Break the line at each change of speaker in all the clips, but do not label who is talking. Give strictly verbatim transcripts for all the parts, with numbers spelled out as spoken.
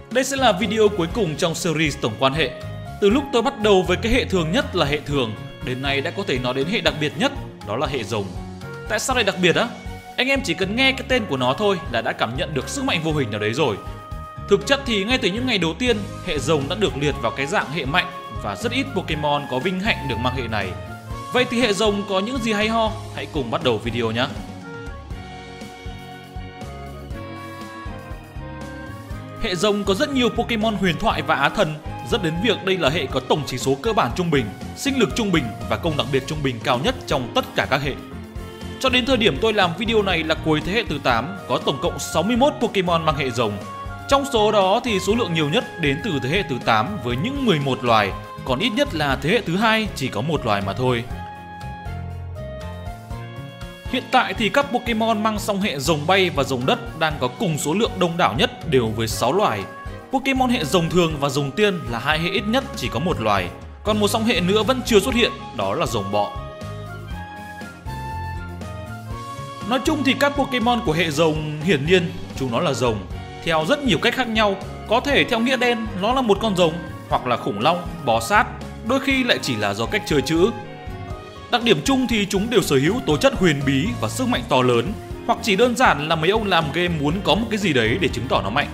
Đây sẽ là video cuối cùng trong series tổng quan hệ. Từ lúc tôi bắt đầu với cái hệ thường nhất là hệ thường, đến nay đã có thể nói đến hệ đặc biệt nhất, đó là hệ rồng. Tại sao lại đặc biệt á? Anh em chỉ cần nghe cái tên của nó thôi là đã cảm nhận được sức mạnh vô hình nào đấy rồi. Thực chất thì ngay từ những ngày đầu tiên, hệ rồng đã được liệt vào cái dạng hệ mạnh và rất ít Pokemon có vinh hạnh được mang hệ này. Vậy thì hệ rồng có những gì hay ho? Hãy cùng bắt đầu video nhé! Hệ rồng có rất nhiều Pokemon huyền thoại và á thần, dẫn đến việc đây là hệ có tổng chỉ số cơ bản trung bình, sinh lực trung bình và công đặc biệt trung bình cao nhất trong tất cả các hệ. Cho đến thời điểm tôi làm video này là cuối thế hệ thứ tám, có tổng cộng sáu mươi mốt Pokemon mang hệ rồng. Trong số đó thì số lượng nhiều nhất đến từ thế hệ thứ tám với những mười một loài, còn ít nhất là thế hệ thứ hai chỉ có một loài mà thôi. Hiện tại thì các Pokemon mang song hệ rồng bay và rồng đất đang có cùng số lượng đông đảo nhất đều với sáu loài. Pokemon hệ rồng thường và rồng tiên là hai hệ ít nhất chỉ có một loài, còn một song hệ nữa vẫn chưa xuất hiện, đó là rồng bọ. Nói chung thì các Pokemon của hệ rồng hiển nhiên chúng nó là rồng theo rất nhiều cách khác nhau, có thể theo nghĩa đen nó là một con rồng, hoặc là khủng long, bò sát, đôi khi lại chỉ là do cách chơi chữ. Đặc điểm chung thì chúng đều sở hữu tố chất huyền bí và sức mạnh to lớn, hoặc chỉ đơn giản là mấy ông làm game muốn có một cái gì đấy để chứng tỏ nó mạnh.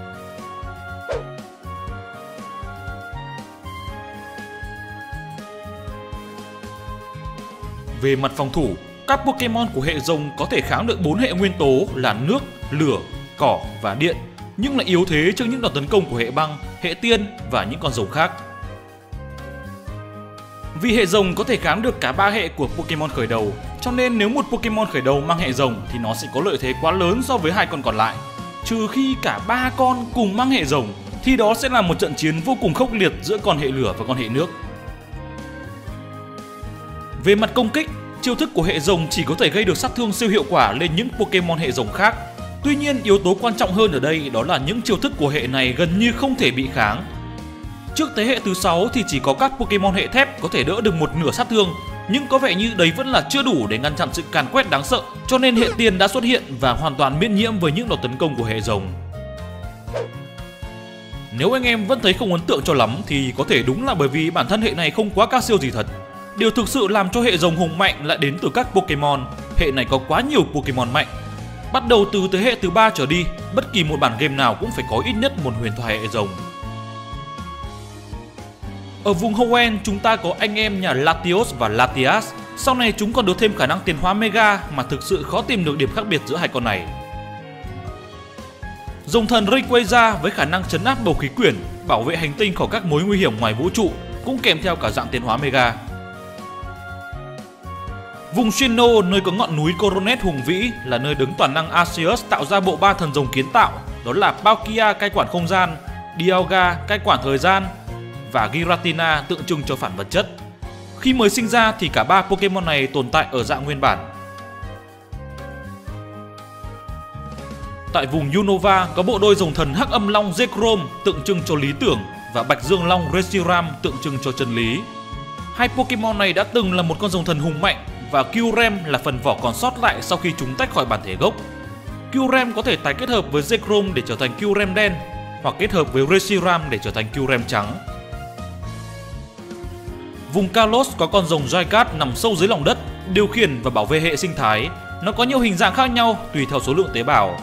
Về mặt phòng thủ, các Pokemon của hệ rồng có thể kháng được bốn hệ nguyên tố là nước, lửa, cỏ và điện, nhưng lại yếu thế trước những đòn tấn công của hệ băng, hệ tiên và những con rồng khác. Vì hệ rồng có thể kháng được cả ba hệ của Pokemon khởi đầu, cho nên nếu một Pokemon khởi đầu mang hệ rồng thì nó sẽ có lợi thế quá lớn so với hai con còn lại. Trừ khi cả ba con cùng mang hệ rồng thì đó sẽ là một trận chiến vô cùng khốc liệt giữa con hệ lửa và con hệ nước. Về mặt công kích, chiêu thức của hệ rồng chỉ có thể gây được sát thương siêu hiệu quả lên những Pokemon hệ rồng khác. Tuy nhiên, yếu tố quan trọng hơn ở đây đó là những chiêu thức của hệ này gần như không thể bị kháng. Trước thế hệ thứ sáu thì chỉ có các Pokemon hệ thép có thể đỡ được một nửa sát thương, nhưng có vẻ như đấy vẫn là chưa đủ để ngăn chặn sự càn quét đáng sợ, cho nên hệ tiên đã xuất hiện và hoàn toàn miễn nhiễm với những đòn tấn công của hệ rồng. Nếu anh em vẫn thấy không ấn tượng cho lắm thì có thể đúng là bởi vì bản thân hệ này không quá cao siêu gì thật. Điều thực sự làm cho hệ rồng hùng mạnh lại đến từ các Pokemon. Hệ này có quá nhiều Pokemon mạnh. Bắt đầu từ thế hệ thứ ba trở đi, bất kỳ một bản game nào cũng phải có ít nhất một huyền thoại hệ rồng. Ở vùng Hoenn chúng ta có anh em nhà Latios và Latias. Sau này chúng còn được thêm khả năng tiến hóa Mega mà thực sự khó tìm được điểm khác biệt giữa hai con này. Rồng thần Rayquaza với khả năng trấn áp bầu khí quyển, bảo vệ hành tinh khỏi các mối nguy hiểm ngoài vũ trụ, cũng kèm theo cả dạng tiến hóa Mega. Vùng Sinnoh, nơi có ngọn núi Coronet hùng vĩ, là nơi đứng toàn năng Arceus tạo ra bộ ba thần rồng kiến tạo, đó là Palkia cai quản không gian, Dialga cai quản thời gian và Giratina tượng trưng cho phản vật chất. Khi mới sinh ra thì cả ba Pokemon này tồn tại ở dạng nguyên bản. Tại vùng Unova có bộ đôi rồng thần Hắc Âm Long Zekrom tượng trưng cho lý tưởng và Bạch Dương Long Reshiram tượng trưng cho chân lý. Hai Pokemon này đã từng là một con rồng thần hùng mạnh và Kyurem là phần vỏ còn sót lại sau khi chúng tách khỏi bản thể gốc. Kyurem có thể tái kết hợp với Zekrom để trở thành Kyurem đen, hoặc kết hợp với Reshiram để trở thành Kyurem trắng. Vùng Kalos có con rồng Zygarde nằm sâu dưới lòng đất, điều khiển và bảo vệ hệ sinh thái. Nó có nhiều hình dạng khác nhau tùy theo số lượng tế bào.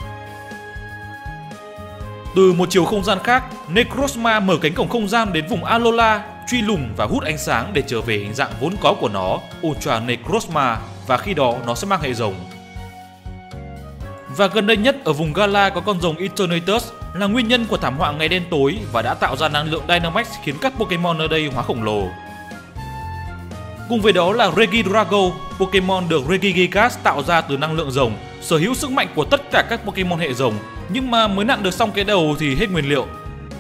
Từ một chiều không gian khác, Necrozma mở cánh cổng không gian đến vùng Alola, truy lùng và hút ánh sáng để trở về hình dạng vốn có của nó, Ultra Necrozma, và khi đó nó sẽ mang hệ rồng. Và gần đây nhất ở vùng Galar có con rồng Eternatus là nguyên nhân của thảm họa ngày đen tối và đã tạo ra năng lượng Dynamax khiến các Pokemon ở đây hóa khổng lồ. Cùng với đó là Regidrago, Pokemon được Regigigas tạo ra từ năng lượng rồng, sở hữu sức mạnh của tất cả các Pokemon hệ rồng, nhưng mà mới nặn được xong cái đầu thì hết nguyên liệu.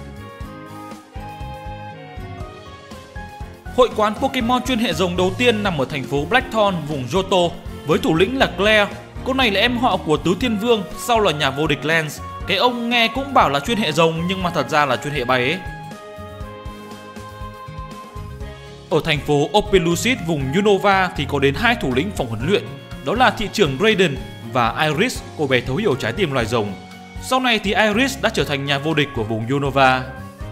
Hội quán Pokemon chuyên hệ rồng đầu tiên nằm ở thành phố Blackthorn, vùng Johto, với thủ lĩnh là Claire. Cô này là em họ của Tứ Thiên Vương, sau là nhà vô địch Lance. Cái ông nghe cũng bảo là chuyên hệ rồng nhưng mà thật ra là chuyên hệ bay ấy. Ở thành phố Opelucid, vùng Unova thì có đến hai thủ lĩnh phòng huấn luyện, đó là thị trưởng Raiden và Iris, cô bé thấu hiểu trái tim loài rồng. Sau này thì Iris đã trở thành nhà vô địch của vùng Unova.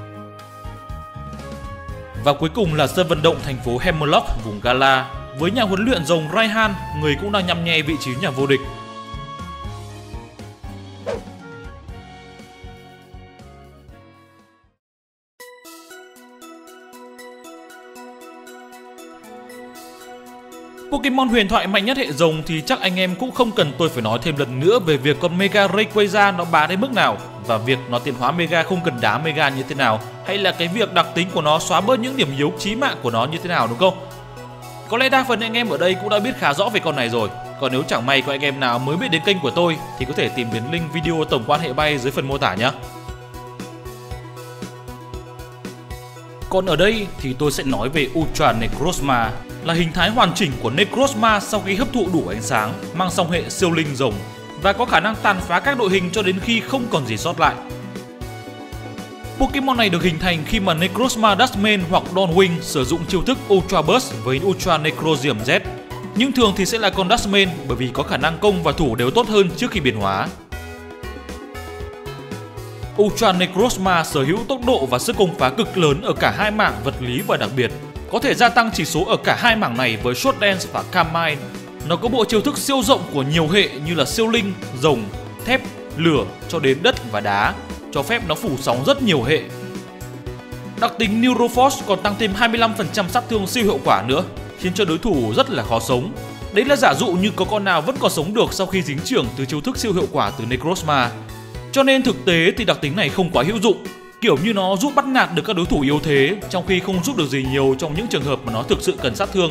Và cuối cùng là sân vận động thành phố Hammerlock, vùng Gala, với nhà huấn luyện rồng Raihan, người cũng đang nhăm nhe vị trí nhà vô địch. Pokemon huyền thoại mạnh nhất hệ rồng thì chắc anh em cũng không cần tôi phải nói thêm lần nữa về việc con Mega Rayquaza nó bá đến mức nào, và việc nó tiến hóa Mega không cần đá Mega như thế nào, hay là cái việc đặc tính của nó xóa bớt những điểm yếu chí mạng của nó như thế nào, đúng không? Có lẽ đa phần anh em ở đây cũng đã biết khá rõ về con này rồi. Còn nếu chẳng may có anh em nào mới biết đến kênh của tôi thì có thể tìm đến link video tổng quan hệ bay dưới phần mô tả nhé. Còn ở đây thì tôi sẽ nói về Ultra Necrozma, là hình thái hoàn chỉnh của Necrozma sau khi hấp thụ đủ ánh sáng, mang song hệ siêu linh rồng và có khả năng tàn phá các đội hình cho đến khi không còn gì sót lại. Pokemon này được hình thành khi mà Necrozma Dustman hoặc Dawnwing sử dụng chiêu thức Ultra Burst với Ultra Necrozium Z. Nhưng thường thì sẽ là con Dustman bởi vì có khả năng công và thủ đều tốt hơn trước khi biến hóa. Ultra Necrozma sở hữu tốc độ và sức công phá cực lớn ở cả hai mảng vật lý và đặc biệt, có thể gia tăng chỉ số ở cả hai mảng này với Short Dance và Calm Mind. Nó có bộ chiêu thức siêu rộng của nhiều hệ như là siêu linh, rồng, thép, lửa cho đến đất và đá, cho phép nó phủ sóng rất nhiều hệ. Đặc tính Neuroforce còn tăng thêm hai mươi lăm phần trăm sát thương siêu hiệu quả nữa, khiến cho đối thủ rất là khó sống. Đấy là giả dụ như có con nào vẫn còn sống được sau khi dính chưởng từ chiêu thức siêu hiệu quả từ Necrozma. Cho nên thực tế thì đặc tính này không quá hữu dụng, kiểu như nó giúp bắt nạt được các đối thủ yếu thế trong khi không giúp được gì nhiều trong những trường hợp mà nó thực sự cần sát thương.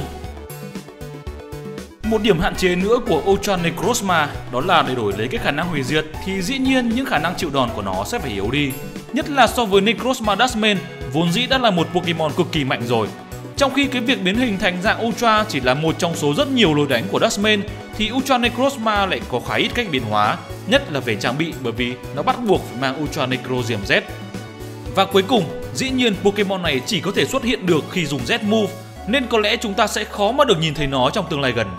Một điểm hạn chế nữa của Ultra Necrozma đó là để đổi lấy cái khả năng hủy diệt thì dĩ nhiên những khả năng chịu đòn của nó sẽ phải yếu đi. Nhất là so với Necrozma Dustman vốn dĩ đã là một Pokemon cực kỳ mạnh rồi. Trong khi cái việc biến hình thành dạng Ultra chỉ là một trong số rất nhiều lối đánh của Dustman thì Ultra Necrozma lại có khá ít cách biến hóa, nhất là về trang bị bởi vì nó bắt buộc phải mang Ultra Necrozium Z. Và cuối cùng, dĩ nhiên Pokemon này chỉ có thể xuất hiện được khi dùng Z Move, nên có lẽ chúng ta sẽ khó mà được nhìn thấy nó trong tương lai gần.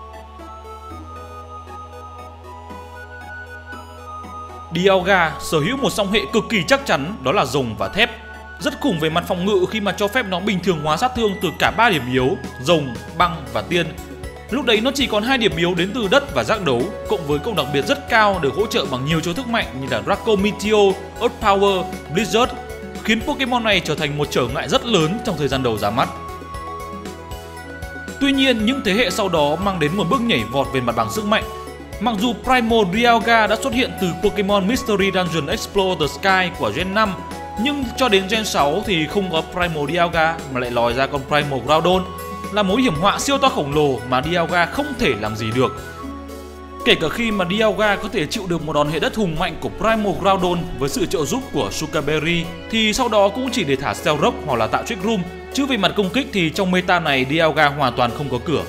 Dialga sở hữu một song hệ cực kỳ chắc chắn, đó là rồng và thép. Rất khủng về mặt phòng ngự khi mà cho phép nó bình thường hóa sát thương từ cả ba điểm yếu, rồng, băng và tiên. Lúc đấy nó chỉ còn hai điểm yếu đến từ đất và giác đấu, cộng với công đặc biệt rất cao được hỗ trợ bằng nhiều chiêu thức mạnh như là Draco Meteor, Earth Power, Blizzard, khiến Pokemon này trở thành một trở ngại rất lớn trong thời gian đầu ra mắt. Tuy nhiên, những thế hệ sau đó mang đến một bước nhảy vọt về mặt bằng sức mạnh. Mặc dù Primal Dialga đã xuất hiện từ Pokemon Mystery Dungeon Explore the Sky của Gen năm, nhưng cho đến Gen sáu thì không có Primal Dialga mà lại lòi ra con Primal Groudon, là mối hiểm họa siêu to khổng lồ mà Dialga không thể làm gì được. Kể cả khi mà Dialga có thể chịu được một đòn hệ đất hùng mạnh của Primal Groudon với sự trợ giúp của Shuca Berry, thì sau đó cũng chỉ để thả Stealth Rock hoặc là tạo Trick Room, chứ về mặt công kích thì trong meta này Dialga hoàn toàn không có cửa.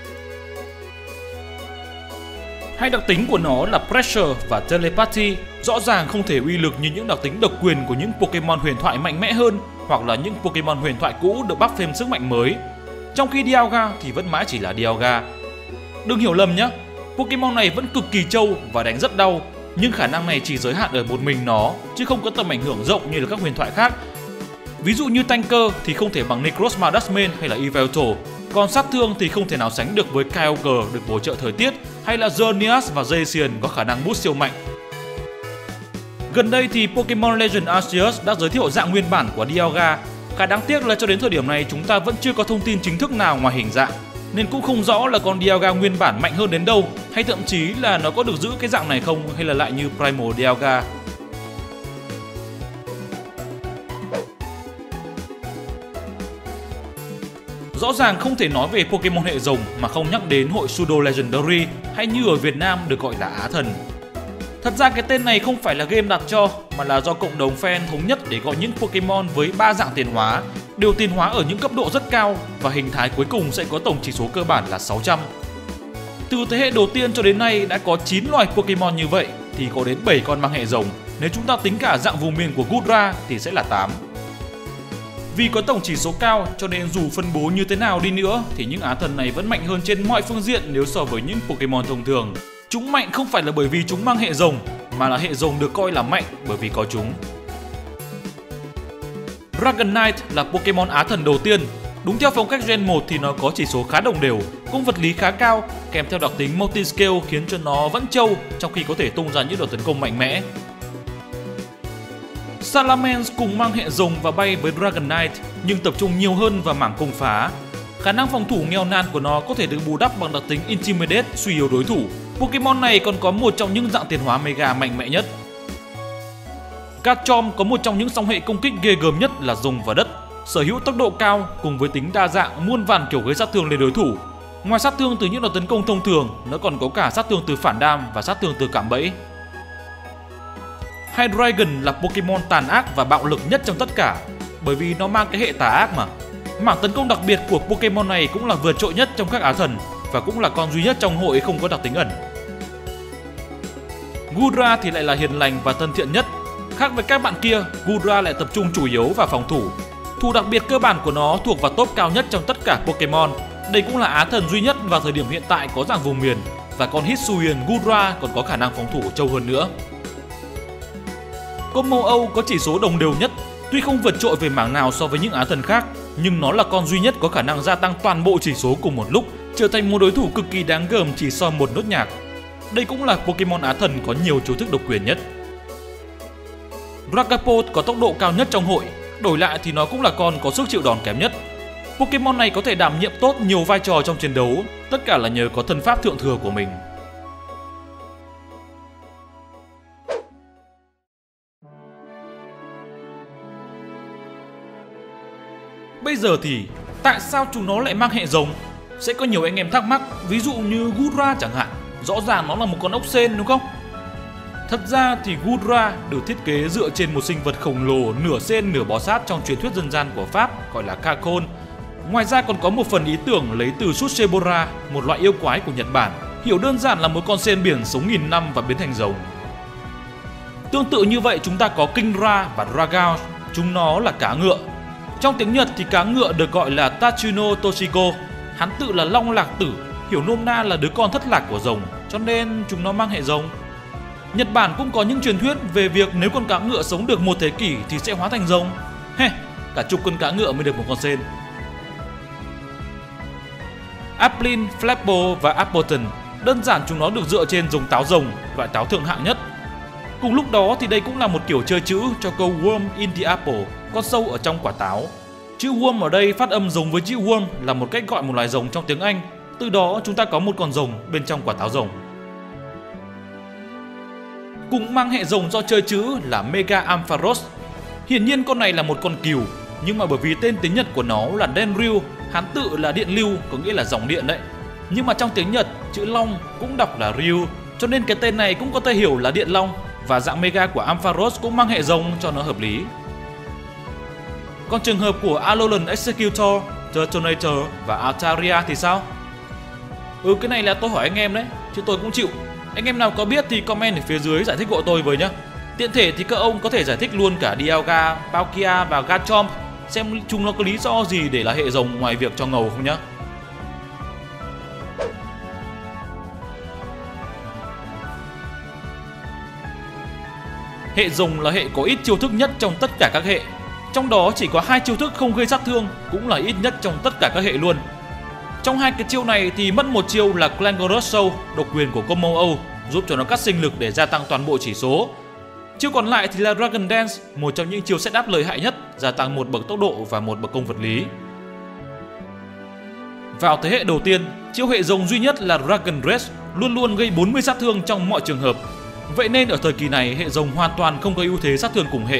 Hai đặc tính của nó là Pressure và Telepathy rõ ràng không thể uy lực như những đặc tính độc quyền của những Pokemon huyền thoại mạnh mẽ hơn hoặc là những Pokemon huyền thoại cũ được buff thêm sức mạnh mới. Trong khi Dialga thì vẫn mãi chỉ là Dialga. Đừng hiểu lầm nhé, Pokemon này vẫn cực kỳ trâu và đánh rất đau, nhưng khả năng này chỉ giới hạn ở một mình nó chứ không có tầm ảnh hưởng rộng như là các huyền thoại khác. Ví dụ như Tanker thì không thể bằng Necrozma Dustman hay là Yveltal, còn sát thương thì không thể nào sánh được với Kyogre được bổ trợ thời tiết, hay là Xerneas và Zacian có khả năng boost siêu mạnh. Gần đây thì Pokemon Legend Arceus đã giới thiệu dạng nguyên bản của Dialga. Khá đáng tiếc là cho đến thời điểm này chúng ta vẫn chưa có thông tin chính thức nào ngoài hình dạng, nên cũng không rõ là con Dialga nguyên bản mạnh hơn đến đâu, hay thậm chí là nó có được giữ cái dạng này không, hay là lại như Primal Dialga. Rõ ràng không thể nói về Pokemon hệ rồng mà không nhắc đến hội Pseudo Legendary, hay như ở Việt Nam được gọi là Á Thần. Thật ra cái tên này không phải là game đặt cho, mà là do cộng đồng fan thống nhất để gọi những Pokemon với ba dạng tiến hóa, đều tiến hóa ở những cấp độ rất cao và hình thái cuối cùng sẽ có tổng chỉ số cơ bản là sáu trăm. Từ thế hệ đầu tiên cho đến nay đã có chín loài Pokemon như vậy thì có đến bảy con mang hệ rồng, nếu chúng ta tính cả dạng vùng miền của Gudra thì sẽ là tám. Vì có tổng chỉ số cao cho nên dù phân bố như thế nào đi nữa thì những Á Thần này vẫn mạnh hơn trên mọi phương diện nếu so với những Pokemon thông thường. Chúng mạnh không phải là bởi vì chúng mang hệ rồng mà là hệ rồng được coi là mạnh bởi vì có chúng. Dragonite là Pokemon Á thần đầu tiên. Đúng theo phong cách Gen một thì nó có chỉ số khá đồng đều, cũng vật lý khá cao, kèm theo đặc tính Multi-Scale khiến cho nó vẫn trâu trong khi có thể tung ra những đợt tấn công mạnh mẽ. Salamence cùng mang hệ rồng và bay với Dragonite nhưng tập trung nhiều hơn vào mảng công phá. Khả năng phòng thủ nghèo nàn của nó có thể được bù đắp bằng đặc tính Intimidate suy yếu đối thủ. Pokemon này còn có một trong những dạng tiến hóa Mega mạnh mẽ nhất. Garchomp có một trong những song hệ công kích ghê gớm nhất là rồng và đất, sở hữu tốc độ cao cùng với tính đa dạng muôn vàn kiểu gây sát thương lên đối thủ. Ngoài sát thương từ những đợt tấn công thông thường, nó còn có cả sát thương từ phản đam và sát thương từ cạm bẫy. Hydreigon là Pokemon tàn ác và bạo lực nhất trong tất cả, bởi vì nó mang cái hệ tà ác mà. Mảng tấn công đặc biệt của Pokemon này cũng là vượt trội nhất trong các Á thần và cũng là con duy nhất trong hội không có đặc tính ẩn. Gudra thì lại là hiền lành và thân thiện nhất. Khác với các bạn kia, Gudra lại tập trung chủ yếu vào phòng thủ. Thủ đặc biệt cơ bản của nó thuộc vào top cao nhất trong tất cả Pokemon. Đây cũng là Á thần duy nhất vào thời điểm hiện tại có dạng vùng miền, và con Hisuian Gudra còn có khả năng phòng thủ trâu hơn nữa. Kommo-o có chỉ số đồng đều nhất, tuy không vượt trội về mảng nào so với những Á thần khác, nhưng nó là con duy nhất có khả năng gia tăng toàn bộ chỉ số cùng một lúc, trở thành một đối thủ cực kỳ đáng gờm chỉ sau một nốt nhạc. Đây cũng là Pokemon Á thần có nhiều chiêu thức độc quyền nhất. Dragapult có tốc độ cao nhất trong hội, đổi lại thì nó cũng là con có sức chịu đòn kém nhất. Pokemon này có thể đảm nhiệm tốt nhiều vai trò trong chiến đấu, tất cả là nhờ có thân pháp thượng thừa của mình. Bây giờ thì tại sao chúng nó lại mang hệ rồng? Sẽ có nhiều anh em thắc mắc, ví dụ như Gudra chẳng hạn, rõ ràng nó là một con ốc sên đúng không? Thật ra thì Gudra được thiết kế dựa trên một sinh vật khổng lồ nửa sên nửa bò sát trong truyền thuyết dân gian của Pháp gọi là Kakon. Ngoài ra còn có một phần ý tưởng lấy từ Sushebora, một loại yêu quái của Nhật Bản, hiểu đơn giản là một con sên biển sống nghìn năm và biến thành rồng. Tương tự như vậy chúng ta có Kingdra và Dragao, chúng nó là cá ngựa. Trong tiếng Nhật thì cá ngựa được gọi là Tatsuno Toshiko, hắn tự là Long Lạc Tử, hiểu nôm na là đứa con thất lạc của rồng, cho nên chúng nó mang hệ rồng. Nhật Bản cũng có những truyền thuyết về việc nếu con cá ngựa sống được một thế kỷ thì sẽ hóa thành rồng. He, cả chục con cá ngựa mới được một con sên. Applin, Flapple và Appleton, đơn giản chúng nó được dựa trên giống táo rồng, loại táo thượng hạng nhất. Cùng lúc đó thì đây cũng là một kiểu chơi chữ cho câu worm in the apple, con sâu ở trong quả táo. Chữ worm ở đây phát âm giống với chữ worm là một cách gọi một loài rồng trong tiếng Anh. Từ đó chúng ta có một con rồng bên trong quả táo rồng. Cùng mang hệ rồng do chơi chữ là Mega Ampharos. Hiển nhiên con này là một con cừu, nhưng mà bởi vì tên tiếng Nhật của nó là Denryu, Hán tự là điện lưu, có nghĩa là dòng điện đấy. Nhưng mà trong tiếng Nhật, chữ long cũng đọc là Ryu, cho nên cái tên này cũng có thể hiểu là điện long, và dạng Mega của Ampharos cũng mang hệ rồng cho nó hợp lý. Còn trường hợp của Alolan Executor, Detonator và Altaria thì sao? Ừ, cái này là tôi hỏi anh em đấy, chứ tôi cũng chịu. Anh em nào có biết thì comment ở phía dưới giải thích hộ tôi với nhá. Tiện thể thì các ông có thể giải thích luôn cả Dialga, Palkia và Garchomp, xem chúng nó có lý do gì để là hệ rồng ngoài việc cho ngầu không nhá. Hệ rồng là hệ có ít chiêu thức nhất trong tất cả các hệ. Trong đó chỉ có hai chiêu thức không gây sát thương, cũng là ít nhất trong tất cả các hệ luôn. Trong hai cái chiêu này thì mất một chiêu là Clangorous Soul, độc quyền của Kommo-o, giúp cho nó cắt sinh lực để gia tăng toàn bộ chỉ số. Chiêu còn lại thì là Dragon Dance, một trong những chiêu setup lợi hại nhất, gia tăng một bậc tốc độ và một bậc công vật lý. Vào thế hệ đầu tiên, chiêu hệ rồng duy nhất là Dragon Rage luôn luôn gây bốn mươi sát thương trong mọi trường hợp. Vậy nên ở thời kỳ này hệ rồng hoàn toàn không có ưu thế sát thương cùng hệ.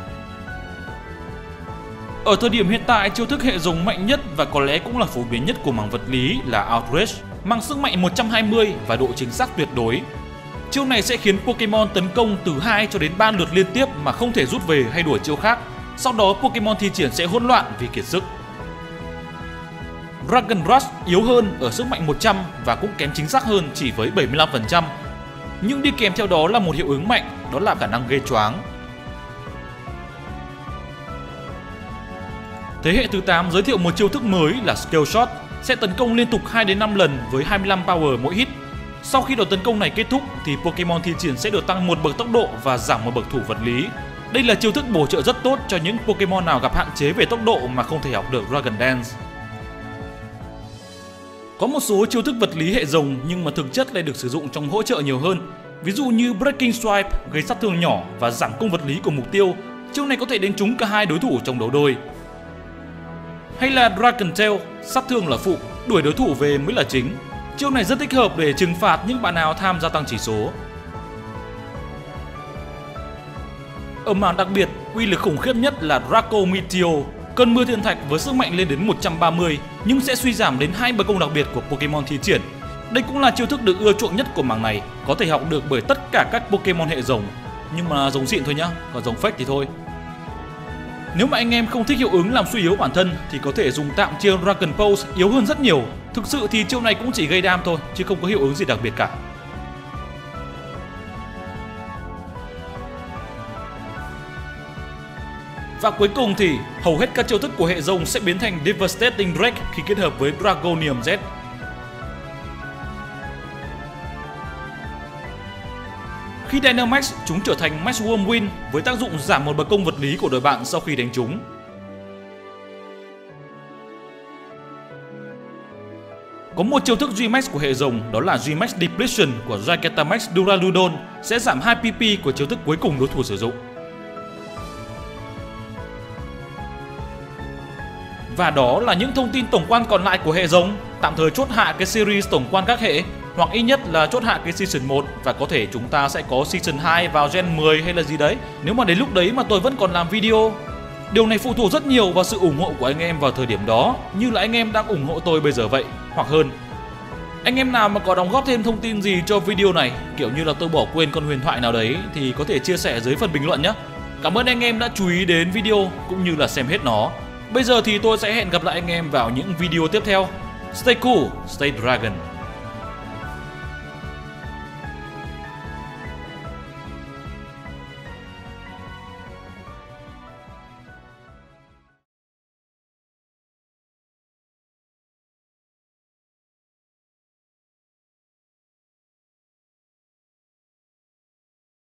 Ở thời điểm hiện tại, chiêu thức hệ rồng mạnh nhất và có lẽ cũng là phổ biến nhất của mảng vật lý là Outrage, mang sức mạnh một trăm hai mươi và độ chính xác tuyệt đối. Chiêu này sẽ khiến Pokemon tấn công từ hai cho đến ba lượt liên tiếp mà không thể rút về hay đuổi chiêu khác. Sau đó Pokemon thi triển sẽ hỗn loạn vì kiệt sức. Dragon Rush yếu hơn ở sức mạnh một trăm và cũng kém chính xác hơn chỉ với bảy mươi lăm phần trăm. Nhưng đi kèm theo đó là một hiệu ứng mạnh, đó là khả năng gây choáng. Thế hệ thứ tám giới thiệu một chiêu thức mới là Scale Shot, sẽ tấn công liên tục hai đến năm lần với hai mươi lăm power mỗi hit. Sau khi đợt tấn công này kết thúc thì Pokemon thi triển sẽ được tăng một bậc tốc độ và giảm một bậc thủ vật lý. Đây là chiêu thức bổ trợ rất tốt cho những Pokemon nào gặp hạn chế về tốc độ mà không thể học được Dragon Dance. Có một số chiêu thức vật lý hệ rồng nhưng mà thực chất lại được sử dụng trong hỗ trợ nhiều hơn. Ví dụ như Breaking Swipe gây sát thương nhỏ và giảm công vật lý của mục tiêu. Chiêu này có thể đánh trúng cả hai đối thủ trong đấu đôi. Hay là Dragon Tail, sát thương là phụ, đuổi đối thủ về mới là chính. Chiêu này rất thích hợp để trừng phạt những bạn nào tham gia tăng chỉ số. Ở mảng đặc biệt, uy lực khủng khiếp nhất là Draco Meteor, cơn mưa thiên thạch với sức mạnh lên đến một trăm ba mươi nhưng sẽ suy giảm đến hai bậc công đặc biệt của Pokemon thi triển. Đây cũng là chiêu thức được ưa chuộng nhất của mảng này, có thể học được bởi tất cả các Pokemon hệ rồng, nhưng mà rồng xịn thôi nhá, còn rồng fake thì thôi. Nếu mà anh em không thích hiệu ứng làm suy yếu bản thân thì có thể dùng tạm chiêu Dragon Pulse yếu hơn rất nhiều. Thực sự thì chiêu này cũng chỉ gây đam thôi chứ không có hiệu ứng gì đặc biệt cả. Và cuối cùng thì hầu hết các chiêu thức của hệ rồng sẽ biến thành Devastating Drake khi kết hợp với Dragonium Z. Khi Dynamax, chúng trở thành Max Whirlwind với tác dụng giảm một bậc công vật lý của đội bạn sau khi đánh chúng. Có một chiêu thức G-Max của hệ rồng, đó là G-Max Depletion của Gigantamax Duraludon sẽ giảm hai pê pê của chiêu thức cuối cùng đối thủ sử dụng. Và đó là những thông tin tổng quan còn lại của hệ rồng. Tạm thời chốt hạ cái series tổng quan các hệ, hoặc ít nhất là chốt hạ cái season một, và có thể chúng ta sẽ có season hai vào gen mười hay là gì đấy, nếu mà đến lúc đấy mà tôi vẫn còn làm video. Điều này phụ thuộc rất nhiều vào sự ủng hộ của anh em vào thời điểm đó, như là anh em đang ủng hộ tôi bây giờ vậy, hoặc hơn. Anh em nào mà có đóng góp thêm thông tin gì cho video này, kiểu như là tôi bỏ quên con huyền thoại nào đấy, thì có thể chia sẻ dưới phần bình luận nhé. Cảm ơn anh em đã chú ý đến video cũng như là xem hết nó. Bây giờ thì tôi sẽ hẹn gặp lại anh em vào những video tiếp theo. Stay cool, stay dragon.